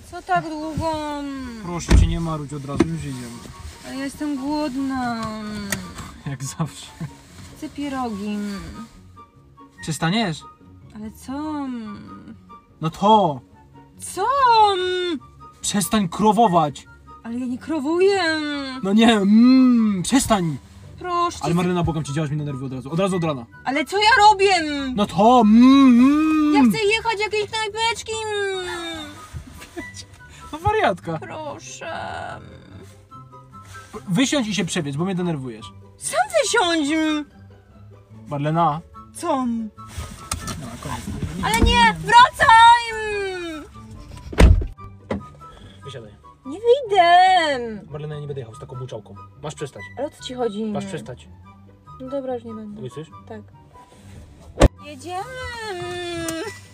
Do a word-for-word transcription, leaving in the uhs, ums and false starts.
Co tak długo? Proszę cię, nie maruć od razu, już idziemy. Ja jestem głodna. Jak zawsze. Chcę pierogi. Przestaniesz? Ale co? No to! Co? Przestań krowować! Ale ja nie krowuję. No nie, mmm, przestań! Proszę. Ale Marlena, błagam cię, działasz mi na nerwy od razu, od razu od rana. Ale co ja robię? No to, mmm, mmm. Ja chcę jechać jakieś knajpeczki. No wariatka. Proszę. Wysiądź i się przewiedz, bo mnie denerwujesz. Sam wysiądź. Marlena. Co? No, koniec. Ale nie, wracaj! Wysiadaj. Nie wyjdę. Marlena, ja nie będę jechał z taką buczałką. Masz przestać. Ale o co ci chodzi? Masz przestać. No dobra, już nie będę. Słyszysz? Tak. Jedziemy.